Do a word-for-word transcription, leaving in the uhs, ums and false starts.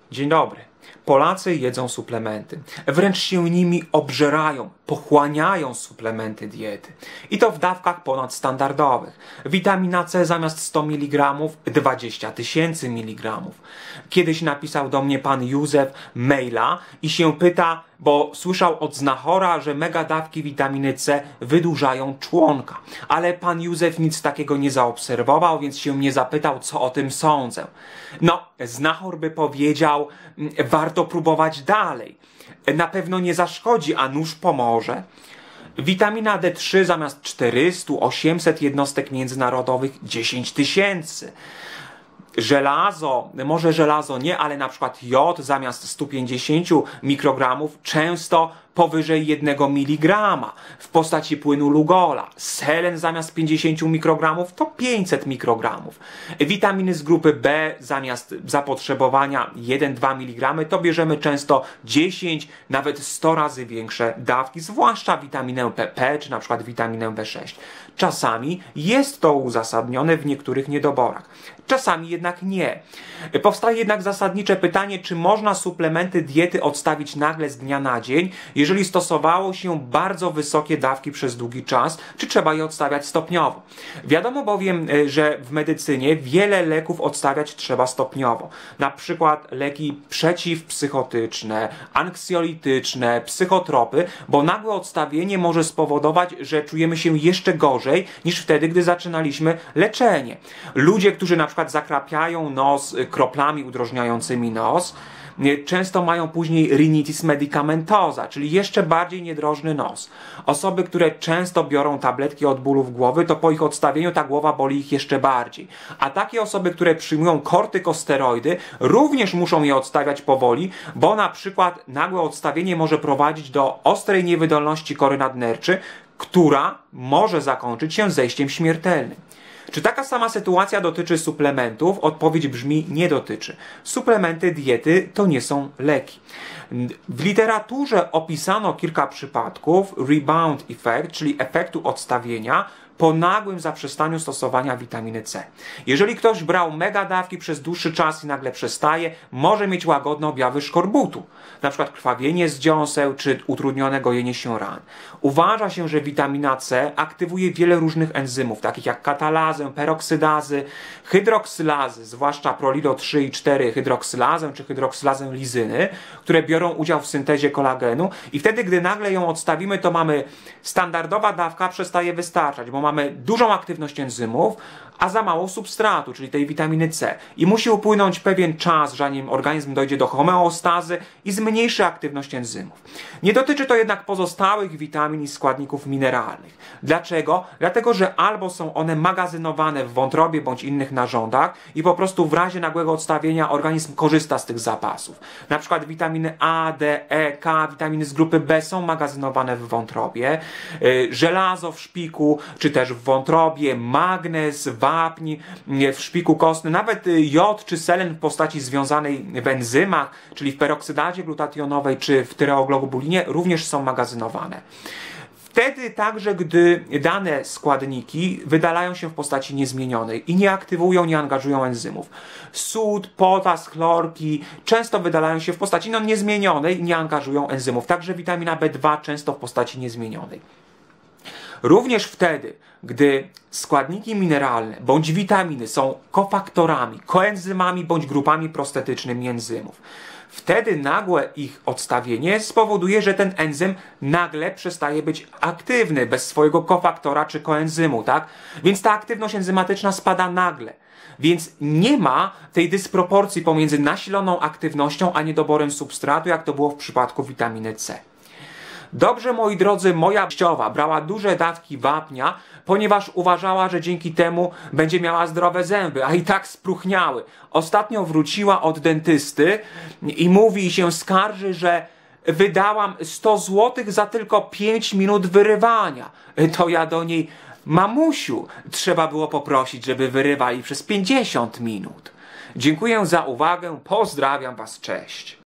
Dzień dobry. Polacy jedzą suplementy. Wręcz się nimi obżerają, pochłaniają suplementy diety. I to w dawkach ponadstandardowych. Witamina C zamiast sto miligramów dwadzieścia tysięcy miligramów. Kiedyś napisał do mnie pan Józef maila i się pyta, bo słyszał od znachora, że mega dawki witaminy C wydłużają członka. Ale pan Józef nic takiego nie zaobserwował, więc się mnie zapytał, co o tym sądzę. No, znachor by powiedział, warto próbować dalej. Na pewno nie zaszkodzi, a nuż pomoże. Witamina D trzy zamiast czterysta osiemset jednostek międzynarodowych dziesięć tysięcy. Żelazo, może żelazo nie, ale na przykład jod zamiast stu pięćdziesięciu mikrogramów często powyżej jednego miligrama w postaci płynu Lugola. Selen zamiast pięćdziesięciu mikrogramów to pięćset mikrogramów. Witaminy z grupy B zamiast zapotrzebowania jeden do dwóch miligramów to bierzemy często dziesięć, nawet sto razy większe dawki, zwłaszcza witaminę P P czy na przykład witaminę B sześć. Czasami jest to uzasadnione w niektórych niedoborach. Czasami jednak nie. Powstaje jednak zasadnicze pytanie, czy można suplementy diety odstawić nagle z dnia na dzień, jeżeli stosowało się bardzo wysokie dawki przez długi czas, czy trzeba je odstawiać stopniowo. Wiadomo bowiem, że w medycynie wiele leków odstawiać trzeba stopniowo. Na przykład leki przeciwpsychotyczne, anksjolityczne, psychotropy, bo nagłe odstawienie może spowodować, że czujemy się jeszcze gorzej niż wtedy, gdy zaczynaliśmy leczenie. Ludzie, którzy na przykład zakrapiają nos kroplami udrożniającymi nos, często mają później rinitis medicamentosa, czyli jeszcze bardziej niedrożny nos. Osoby, które często biorą tabletki od bólów głowy, to po ich odstawieniu ta głowa boli ich jeszcze bardziej. A takie osoby, które przyjmują kortykosteroidy, również muszą je odstawiać powoli, bo na przykład nagłe odstawienie może prowadzić do ostrej niewydolności kory nadnerczy, która może zakończyć się zejściem śmiertelnym. Czy taka sama sytuacja dotyczy suplementów? Odpowiedź brzmi: nie dotyczy. Suplementy diety to nie są leki. W literaturze opisano kilka przypadków rebound effect, czyli efektu odstawienia, po nagłym zaprzestaniu stosowania witaminy C. Jeżeli ktoś brał mega dawki przez dłuższy czas i nagle przestaje, może mieć łagodne objawy szkorbutu, na przykład krwawienie z dziąseł czy utrudnione gojenie się ran. Uważa się, że witamina C aktywuje wiele różnych enzymów, takich jak katalazę, peroksydazy, hydroksylazy, zwłaszcza prolilo trzy i cztery hydroksylazę czy hydroksylazę lizyny, które biorą udział w syntezie kolagenu i wtedy, gdy nagle ją odstawimy, to mamy standardowa dawka przestaje wystarczać, bo mamy dużą aktywność enzymów, a za mało substratu, czyli tej witaminy C. I musi upłynąć pewien czas, zanim organizm dojdzie do homeostazy i zmniejszy aktywność enzymów. Nie dotyczy to jednak pozostałych witamin i składników mineralnych. Dlaczego? Dlatego, że albo są one magazynowane w wątrobie bądź innych narządach i po prostu w razie nagłego odstawienia organizm korzysta z tych zapasów. Na przykład witaminy A, D, E, K, witaminy z grupy B są magazynowane w wątrobie, żelazo w szpiku, czy też w wątrobie, magnez, wapń w szpiku kostnym, nawet jod czy selen w postaci związanej w enzymach, czyli w peroksydazie glutationowej czy w tyreoglobulinie również są magazynowane. Wtedy także, gdy dane składniki wydalają się w postaci niezmienionej i nie aktywują, nie angażują enzymów. Sód, potas, chlorki często wydalają się w postaci no, niezmienionej i nie angażują enzymów. Także witamina B dwa często w postaci niezmienionej. Również wtedy, gdy składniki mineralne bądź witaminy są kofaktorami, koenzymami bądź grupami prostetycznymi enzymów, wtedy nagłe ich odstawienie spowoduje, że ten enzym nagle przestaje być aktywny bez swojego kofaktora czy koenzymu, tak? Więc ta aktywność enzymatyczna spada nagle. Więc nie ma tej dysproporcji pomiędzy nasiloną aktywnością a niedoborem substratu, jak to było w przypadku witaminy C. Dobrze, moi drodzy, moja teściowa brała duże dawki wapnia, ponieważ uważała, że dzięki temu będzie miała zdrowe zęby, a i tak spróchniały. Ostatnio wróciła od dentysty i mówi i się skarży, że wydałam sto złotych za tylko pięć minut wyrywania. To ja do niej: mamusiu, trzeba było poprosić, żeby wyrywali przez pięćdziesiąt minut. Dziękuję za uwagę, pozdrawiam was, cześć.